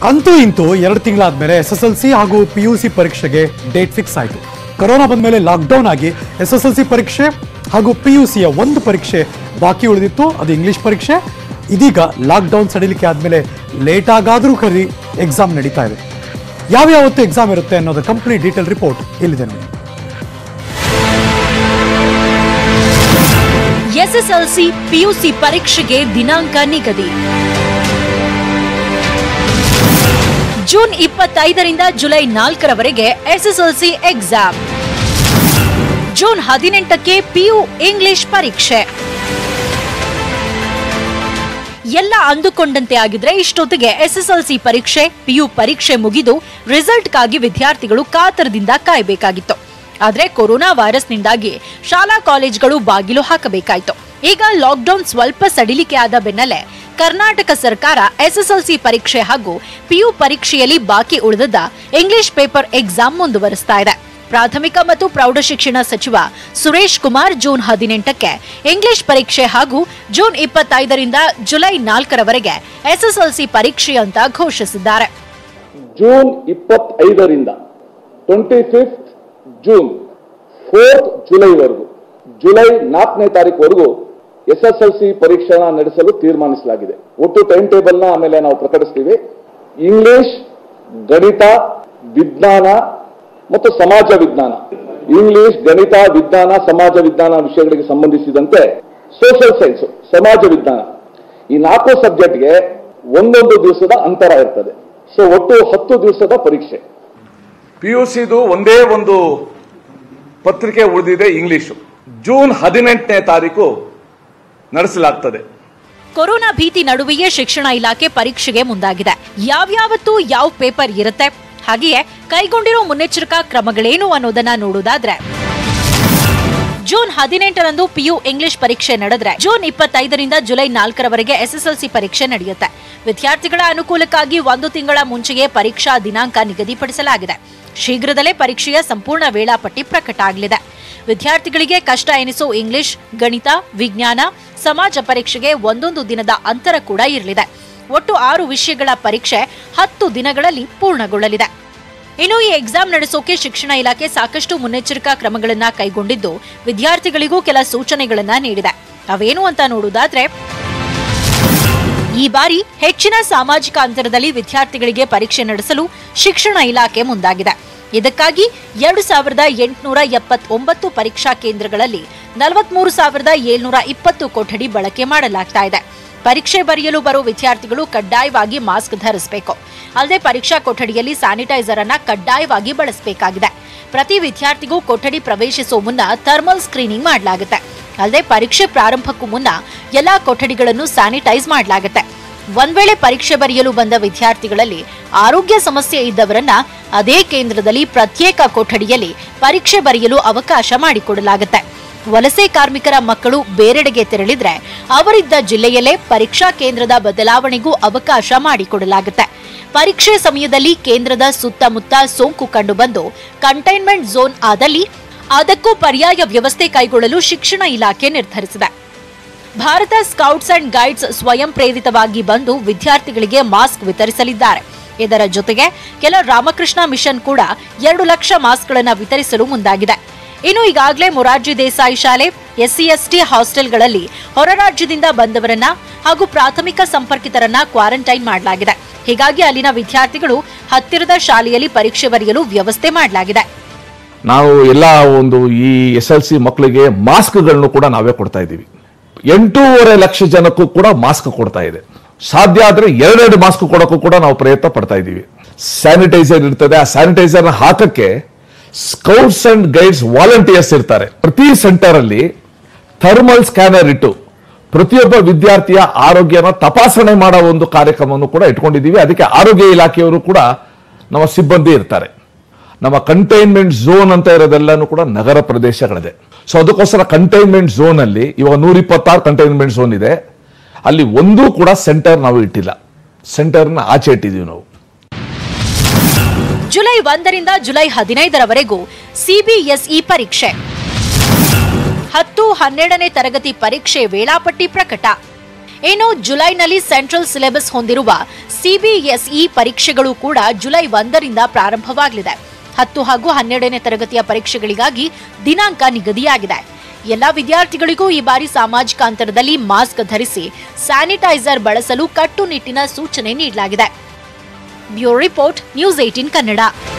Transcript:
ಅಂತೂ ಇಂತೂ 2 ತಿಂಗಳಾದ್ಮೇಲೆ SSLC ಹಾಗೂ PUC ಪರೀಕ್ಷೆಗೆ ಡೇಟ್ ಫಿಕ್ಸ್ ಆಯಿತು. ಕೊರೋನಾ ಬಂದ ಮೇಲೆ ಲಾಕ್ಡೌನ್ ಆಗಿ SSLC ಪರೀಕ್ಷೆ ಹಾಗೂ PUCಯ ಒಂದು ಪರೀಕ್ಷೆ ಬಾಕಿ ಉಳಿದಿತ್ತು, ಅದು ಇಂಗ್ಲಿಷ್ ಪರೀಕ್ಷೆ. ಇದೀಗ ಲಾಕ್ಡೌನ್ ಸಡಿಲಿಕೆ ಆದಮೇಲೆ ಲೇಟ್ ಆಗಾದರೂ ಕರಿ ಎಕ್ಸಾಮ್ ನಡೀತಾ ಇದೆ. ಯಾವ್ಯಾವತ್ತು ಎಕ್ಸಾಮ್ ಇರುತ್ತೆ ಅನ್ನೋದು ಕಂಪ್ಲೀಟ್ ಡೀಟೇಲ್ ರಿಪೋರ್ಟ್ ಇಲ್ಲಿದೆ ನೋಡಿ. SSLC PUC ಪರೀಕ್ಷೆಗೆ ದಿನಾಂಕ ನಿಗದಿ. ಜೂನ್ 25ರಿಂದ ಜುಲೈ 4ರವರೆಗೆ SSLC ಎಕ್ಸಾಮ್. ಜೂನ್ 18ಕ್ಕೆ PU ಇಂಗ್ಲಿಷ್ ಪರೀಕ್ಷೆ. ಎಲ್ಲ ಅಂದುಕೊಂಡಂತೆ ಆಗಿದ್ರೆ ಇಷ್ಟೊತ್ತಿಗೆ SSLC ಪರೀಕ್ಷೆ, PU ಪರೀಕ್ಷೆ ಮುಗಿದು ರಿಸಲ್ಟ್ಗಾಗಿ ವಿದ್ಯಾರ್ಥಿಗಳು ಕಾತರದಿಂದ ಕಾಯಬೇಕಾಗಿತ್ತು. ಆದ್ರೆ ಕೊರೋನಾ ವೈರಸ್ನಿಂದಾಗಿ ಶಾಲಾ ಕಾಲೇಜುಗಳು ಬಾಗಿಲು ಹಾಕಬೇಕಾಯಿತು. ಈಗ ಲಾಕ್ಡೌನ್ ಸ್ವಲ್ಪ ಸಡಿಲಿಕೆ ಆದ ಬೆನ್ನಲ್ಲೇ ಕರ್ನಾಟಕ ಸರ್ಕಾರ SSLC ಪರೀಕ್ಷೆ ಹಾಗೂ PU ಪರೀಕ್ಷೆಯಲ್ಲಿ ಬಾಕಿ ಉಳಿದ ಇಂಗ್ಲಿಷ್ ಪೇಪರ್ ಎಕ್ಸಾಮ್ ಮುಂದುವರಿಸ್ತಾ ಇದೆ. ಪ್ರಾಥಮಿಕ ಮತ್ತು ಪ್ರೌಢಶಿಕ್ಷಣ ಸಚಿವ ಸುರೇಶ್ ಕುಮಾರ್ ಜೂನ್ 18ಕ್ಕೆ ಇಂಗ್ಲಿಷ್ ಪರೀಕ್ಷೆ ಹಾಗೂ ಜೂನ್ 25ರಿಂದ ಜುಲೈ 4ರವರೆಗೆ SSLC ಪರೀಕ್ಷೆ ಅಂತ ಘೋಷಿಸಿದ್ದಾರೆ. ಜೂನ್ 25ರಿಂದ 25th ಜೂನ್ 4th ಜುಲೈವರೆಗೂ, ಜುಲೈ 4ನೇ ತಾರೀಕುವರೆಗೂ SSLC ಪರೀಕ್ಷೆನ ನಡೆಸಲು ತೀರ್ಮಾನಿಸಲಾಗಿದೆ. ಒಟ್ಟು ಟೈಮ್ ಟೇಬಲ್ ನ ಆಮೇಲೆ ನಾವು ಪ್ರಕಟಿಸ್ತೀವಿ. ಇಂಗ್ಲಿಷ್, ಗಣಿತ, ವಿಜ್ಞಾನ ಮತ್ತು ಸಮಾಜ ವಿಜ್ಞಾನ, ಇಂಗ್ಲಿಷ್, ಗಣಿತ, ವಿಜ್ಞಾನ, ಸಮಾಜ ವಿಜ್ಞಾನ ವಿಷಯಗಳಿಗೆ ಸಂಬಂಧಿಸಿದಂತೆ ಸೋಷಿಯಲ್ ಸೈನ್ಸ್, ಸಮಾಜ ವಿಜ್ಞಾನ, ಈ 4 ಸಬ್ಜೆಕ್ಟ್ಗೆ ಒಂದೊಂದು ದಿವಸದ ಅಂತರ ಇರ್ತದೆ. ಸೊ ಒಟ್ಟು 10 ದಿವಸದ ಪರೀಕ್ಷೆ. PUCದು ಒಂದೇ ಒಂದು ಪತ್ರಿಕೆ ಉಳಿದಿದೆ, ಇಂಗ್ಲಿಷು. ಜೂನ್ 18ನೇ ತಾರೀಕು ನಡೆಸಲಾಗ್ತದೆ. ಕೊರೋನಾ ಭೀತಿ ನಡುವೆಯೇ ಶಿಕ್ಷಣ ಇಲಾಖೆ ಪರೀಕ್ಷೆಗೆ ಮುಂದಾಗಿದೆ. ಯಾವ್ಯಾವತ್ತು ಯಾವ ಪೇಪರ್ ಇರುತ್ತೆ, ಹಾಗೆಯೇ ಕೈಗೊಂಡಿರೋ ಮುನ್ನೆಚ್ಚರಿಕಾ ಕ್ರಮಗಳೇನು ಅನ್ನೋದನ್ನ ನೋಡೋದಾದ್ರೆ, ಜೂನ್ 18ರಂದು PU ಇಂಗ್ಲಿಷ್ ಪರೀಕ್ಷೆ ನಡೆದ್ರೆ ಜೂನ್ 25ರಿಂದ ಜುಲೈ 4ರವರೆಗೆ SSLC ಪರೀಕ್ಷೆ ನಡೆಯುತ್ತೆ. ವಿದ್ಯಾರ್ಥಿಗಳ ಅನುಕೂಲಕ್ಕಾಗಿ 1 ತಿಂಗಳ ಮುಂಚೆಯೇ ಪರೀಕ್ಷಾ ದಿನಾಂಕ ನಿಗದಿಪಡಿಸಲಾಗಿದೆ. ಶೀಘ್ರದಲ್ಲೇ ಪರೀಕ್ಷೆಯ ಸಂಪೂರ್ಣ ವೇಳಾಪಟ್ಟಿ ಪ್ರಕಟ ಆಗಲಿದೆ. ವಿದ್ಯಾರ್ಥಿಗಳಿಗೆ ಕಷ್ಟ ಎನಿಸೋ ಇಂಗ್ಲಿಷ್, ಗಣಿತ, ವಿಜ್ಞಾನ, ಸಮಾಜ ಪರೀಕ್ಷೆಗೆ ಒಂದೊಂದು ದಿನದ ಅಂತರ ಕೂಡ ಇರಲಿದೆ. ಒಟ್ಟು 6 ವಿಷಯಗಳ ಪರೀಕ್ಷೆ 10 ದಿನಗಳಲ್ಲಿ ಪೂರ್ಣಗೊಳ್ಳಲಿದೆ. ಇನ್ನು ಈ ಎಕ್ಸಾಮ್ ನಡೆಸೋಕೆ ಶಿಕ್ಷಣ ಇಲಾಖೆ ಸಾಕಷ್ಟು ಮುನ್ನೆಚ್ಚರಿಕಾ ಕ್ರಮಗಳನ್ನ ಕೈಗೊಂಡಿದ್ದು, ವಿದ್ಯಾರ್ಥಿಗಳಿಗೂ ಕೆಲ ಸೂಚನೆಗಳನ್ನ ನೀಡಿದೆ. ಅವೇನು ಅಂತ ನೋಡುವುದಾದ್ರೆ, ಈ ಬಾರಿ ಹೆಚ್ಚಿನ ಸಾಮಾಜಿಕ ಅಂತರದಲ್ಲಿ ವಿದ್ಯಾರ್ಥಿಗಳಿಗೆ ಪರೀಕ್ಷೆ ನಡೆಸಲು ಶಿಕ್ಷಣ ಇಲಾಖೆ ಮುಂದಾಗಿದೆ. ಇದಕ್ಕಾಗಿ 2879 ಪರೀಕ್ಷಾ ಕೇಂದ್ರಗಳಲ್ಲಿ 43,720 ಕೊಠಡಿ ಬಳಕೆ ಮಾಡಲಾಗ್ತಾ ಇದೆ. ಪರೀಕ್ಷೆ ಬರೆಯಲು ಬರೋ ವಿದ್ಯಾರ್ಥಿಗಳು ಕಡ್ಡಾಯವಾಗಿ ಮಾಸ್ಕ್ ಧರಿಸಬೇಕು. ಅಲ್ಲದೆ ಪರೀಕ್ಷಾ ಕೊಠಡಿಯಲ್ಲಿ ಸ್ಯಾನಿಟೈಸರ್ ಅನ್ನ ಕಡ್ಡಾಯವಾಗಿ ಬಳಸಬೇಕಾಗಿದೆ. ಪ್ರತಿ ವಿದ್ಯಾರ್ಥಿಗೂ ಕೊಠಡಿ ಪ್ರವೇಶಿಸುವ ಮುನ್ನ ಥರ್ಮಲ್ ಸ್ಕ್ರೀನಿಂಗ್ ಮಾಡಲಾಗುತ್ತೆ. ಅಲ್ಲದೆ ಪರೀಕ್ಷೆ ಪ್ರಾರಂಭಕ್ಕೂ ಮುನ್ನ ಎಲ್ಲಾ ಕೊಠಡಿಗಳನ್ನು ಸ್ಯಾನಿಟೈಸ್ ಮಾಡಲಾಗುತ್ತೆ. ಒಂದ್ ವೇಳೆ ಪರೀಕ್ಷೆ ಬರೆಯಲು ಬಂದ ವಿದ್ಯಾರ್ಥಿಗಳಲ್ಲಿ ಆರೋಗ್ಯ ಸಮಸ್ಯೆ ಇದ್ದವರನ್ನ ಅದೇ ಕೇಂದ್ರದಲ್ಲಿ ಪ್ರತ್ಯೇಕ ಕೊಠಡಿಯಲ್ಲಿ ಪರೀಕ್ಷೆ ಬರೆಯಲು ಅವಕಾಶ ಮಾಡಿಕೊಡಲಾಗುತ್ತೆ. ವಲಸೆ ಕಾರ್ಮಿಕರ ಮಕ್ಕಳು ಬೇರೆಡೆಗೆ ತೆರಳಿದ್ರೆ ಅವರಿದ್ದ ಜಿಲ್ಲೆಯಲ್ಲೇ ಪರೀಕ್ಷಾ ಕೇಂದ್ರದ ಬದಲಾವಣೆಗೂ ಅವಕಾಶ ಮಾಡಿಕೊಡಲಾಗುತ್ತೆ. ಪರೀಕ್ಷೆ ಸಮಯದಲ್ಲಿ ಕೇಂದ್ರದ ಸುತ್ತಮುತ್ತ ಸೋಂಕು ಕಂಡುಬಂದು ಕಂಟೈನ್ಮೆಂಟ್ ಝೋನ್ ಆದಲ್ಲಿ ಅದಕ್ಕೂ ಪರ್ಯಾಯ ವ್ಯವಸ್ಥೆ ಕೈಗೊಳ್ಳಲು ಶಿಕ್ಷಣ ಇಲಾಖೆ ನಿರ್ಧರಿಸಿದೆ. ಭಾರತ ಸ್ಕೌಟ್ಸ್ ಅಂಡ್ ಗೈಡ್ಸ್ ಸ್ವಯಂ ಪ್ರೇರಿತವಾಗಿ ಬಂದು ವಿದ್ಯಾರ್ಥಿಗಳಿಗೆ ಮಾಸ್ಕ್ ವಿತರಿಸಲಿದ್ದಾರೆ. ಇದರ ಜೊತೆಗೆ ಕೆಲ ರಾಮಕೃಷ್ಣ ಮಿಷನ್ ಕೂಡ 2 ಲಕ್ಷ ಮಾಸ್ಕ್ಗಳನ್ನು ವಿತರಿಸಲು ಮುಂದಾಗಿದೆ. ಇನ್ನು ಈಗಾಗಲೇ ಮೊರಾರ್ಜಿ ದೇಸಾಯಿ ಶಾಲೆ, SC/ST ಹಾಸ್ಟೆಲ್ಗಳಲ್ಲಿ ಹೊರ ರಾಜ್ಯದಿಂದ ಬಂದವರನ್ನ ಹಾಗೂ ಪ್ರಾಥಮಿಕ ಸಂಪರ್ಕಿತರನ್ನ ಕ್ವಾರಂಟೈನ್ ಮಾಡಲಾಗಿದೆ. ಹೀಗಾಗಿ ಅಲ್ಲಿನ ವಿದ್ಯಾರ್ಥಿಗಳು ಹತ್ತಿರದ ಶಾಲೆಯಲ್ಲಿ ಪರೀಕ್ಷೆ ಬರೆಯಲು ವ್ಯವಸ್ಥೆ ಮಾಡಲಾಗಿದೆ. ನಾವು ಎಲ್ಲ ಒಂದು ಈ SSLC ಮಕ್ಕಳಿಗೆ ಮಾಸ್ಕ್ಗಳನ್ನು ಕೂಡ ನಾವೇ ಕೊಡ್ತಾ ಇದ್ದೀವಿ. 8.5 ಲಕ್ಷ ಜನಕ್ಕೂ ಕೂಡ ಮಾಸ್ಕ್ ಕೊಡ್ತಾ ಇದೆ. ಸಾಧ್ಯ ಆದ್ರೆ 2 ಮಾಸ್ಕ್ ಕೊಡೋಕ್ಕೂ ಕೂಡ ನಾವು ಪ್ರಯತ್ನ ಪಡ್ತಾ ಇದ್ದೀವಿ. ಸ್ಯಾನಿಟೈಸರ್ ಇರ್ತದೆ, ಆ ಸ್ಯಾನಿಟೈಸರ್ ಹಾಕಕ್ಕೆ ಸ್ಕೌಟ್ಸ್ ಅಂಡ್ ಗೈಡ್ಸ್ ವಾಲಂಟಿಯರ್ಸ್ ಇರ್ತಾರೆ. ಪ್ರತಿ ಸೆಂಟರ್ ಅಲ್ಲಿ ಥರ್ಮಲ್ ಸ್ಕ್ಯಾನರ್ ಇಟ್ಟು ಪ್ರತಿಯೊಬ್ಬ ವಿದ್ಯಾರ್ಥಿಯ ಆರೋಗ್ಯನ ತಪಾಸಣೆ ಮಾಡೋ ಒಂದು ಕಾರ್ಯಕ್ರಮವನ್ನು ಕೂಡ ಇಟ್ಕೊಂಡಿದ್ದೀವಿ. ಅದಕ್ಕೆ ಆರೋಗ್ಯ ಇಲಾಖೆಯವರು ಕೂಡ ನಮ್ಮ ಸಿಬ್ಬಂದಿ ಇರ್ತಾರೆ. ನಮ್ಮ ಕಂಟೈನ್ಮೆಂಟ್ ಝೋನ್ ಅಂತ ಇರೋದೆಲ್ಲನೂ ಕೂಡ ನಗರ ಪ್ರದೇಶಗಳಿದೆ. ಸೊ ಅದಕ್ಕೋಸ್ಕರ ಕಂಟೈನ್ಮೆಂಟ್ ಝೋನ್ ಅಲ್ಲಿ ಇವಾಗ 126 ಕಂಟೈನ್ಮೆಂಟ್ ಝೋನ್ ಇದೆ. ಅಲ್ಲಿ ಒಂದೂ ಕೂಡ ಸೆಂಟರ್ ನಾವು ಇಟ್ಟಿಲ್ಲ, ಸೆಂಟರ್ನ ಆಚೆ ಇಟ್ಟಿದ್ದೀವಿ ನಾವು. ಜುಲೈ 1ರಿಂದ ಜುಲೈ 15ರವರೆಗೂ CBSE ಪರೀಕ್ಷೆ. 10, 12ನೇ ತರಗತಿ ಪರೀಕ್ಷೆ ವೇಳಾಪಟ್ಟಿ ಪ್ರಕಟ. ಇನ್ನು ಜುಲೈನಲ್ಲಿ ಸೆಂಟ್ರಲ್ ಸಿಲೆಬಸ್ ಹೊಂದಿರುವ ಸಿಬಿಎಸ್ಇ ಪರೀಕ್ಷೆಗಳು ಕೂಡ ಜುಲೈ 1ರಿಂದ ಪ್ರಾರಂಭವಾಗಲಿದೆ. 10 ಹಾಗೂ 12ನೇ ತರಗತಿಯ ಪರೀಕ್ಷೆಗಳಿಗಾಗಿ ದಿನಾಂಕ ನಿಗದಿಯಾಗಿದೆ. ಎಲ್ಲಾ ವಿದ್ಯಾರ್ಥಿಗಳಿಗೂ ಈ ಬಾರಿ ಸಾಮಾಜಿಕ ಅಂತರದಲ್ಲಿ ಮಾಸ್ಕ್ ಧರಿಸಿ ಸ್ಯಾನಿಟೈಸರ್ ಬಳಸಲು ಕಟ್ಟುನಿಟ್ಟಿನ ಸೂಚನೆ ನೀಡಲಾಗಿದೆ. Bureau report, news 18 Kannada.